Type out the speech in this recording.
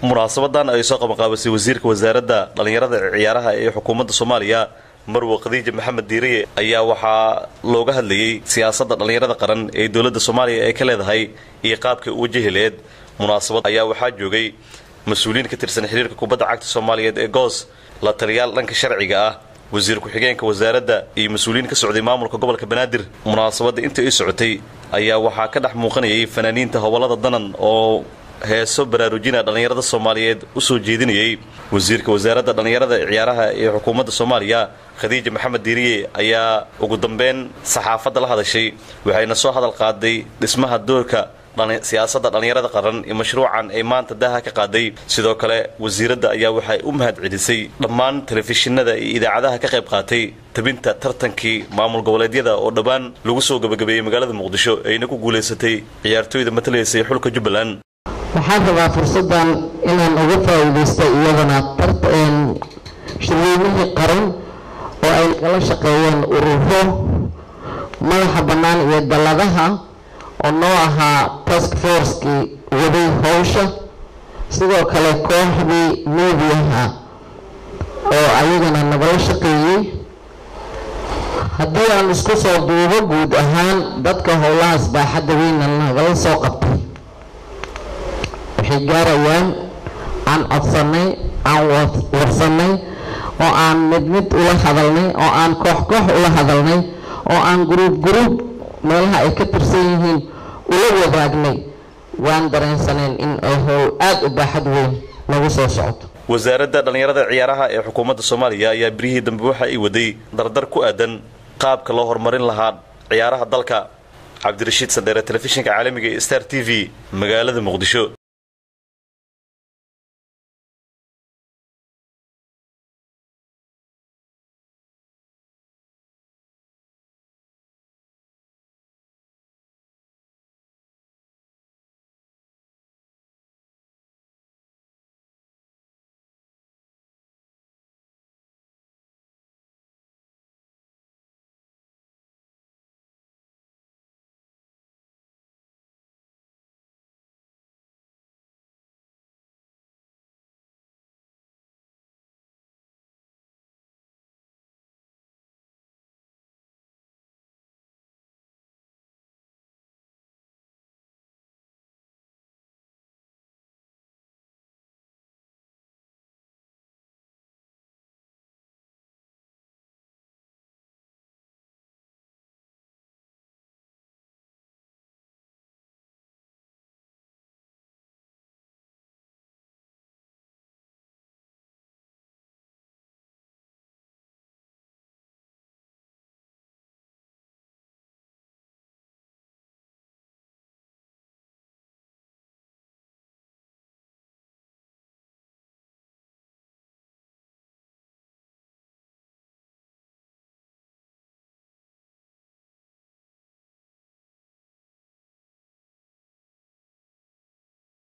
munaasabadan ay soo qabanqaabisay wasiirka wasaaradda dhalinyarada ciyaaraha ee xukuumadda Soomaaliya Marwo Khadiija Maxamed Diiriye ayaa waxaa looga hadlayay siyaasadda dhalinyarada qaran ee dawladda Soomaaliya ay ka leedahay iyo qaabka uu wajahileed. Munaasabad ayaa waxaa joogay mas'uuliyiin ka tirsan xiriirka kubadda cagta Soomaaliyeed ee GOS, la taliyaal dhanka sharciga ah, wasiir ku-xigeenka wasaaradda iyo mas'uuliyiin ka socday maamulka gobolka Banaadir. Munaasabada inta ay socotay ayaa waxaa ka dhex muuqanayay fanaaniinta hawlada danan oo heeso baraarujina dhalinyarada Soomaaliyeed u soo jeedinayay. wasiirka wasaaradda dhalinyarada ciyaaraha ee xukuumadda Soomaaliya Khadiija Maxamed Diiriye ayaa ugu dambeyn saxaafadda la hadashay, waxayna soo hadal qaaday dhismaha doorka siyaasadda dhalinyarada qaran ee mashruucan ay maanta daaha ka qaaday. Sidoo kale wasiiradda ayaa waxay u mahadcelisay dhammaan telefishinada iyo idaacadaha ka qayb qaatay tabinta tartankii maamul goboleedyada oo dhawaan lagu soo gabagabeeyay magaalada Muqdisho ayna ku guuleysatay ciyaartooyda matalaysay xulka Jubbaland. waxaan rabaa fursadan inaan uga faa'iideysto iyadana shirweynaha qaran oo ay kala shaqeeyeen ururo madaxa bannaan iyo daladaha oo noo ahaa task force-kii waday hawsha, sidoo kale kooxdii meediyaha oo ayagana nagala shaqeeyey. haddii aan isku soo duubo guud ahaan dadka howlahaas baaxadda weyna nagala soo qabtay waxay gaarayaan aan codsanay, aan warsanay, oo aan mid ula hadalnay, oo aan koox ula hadalnay, oo aan gruub meelaha ay ka tirsan yihiin ula wadaagnay. waan dareensaneen in ay howl aad u baaxad weyn lagu soo socoto. wasaaradda dhalinyarada ciyaaraha ee xukuumadda Soomaaliya ayaa birihii dambe waxa ay waday dardar ku aadan qaabka loo horumarin lahaa ciyaaraha dalka. Cabdirashiid Sandeere, telefishinka caalamiga ee Star TV, magaalada Muqdisho.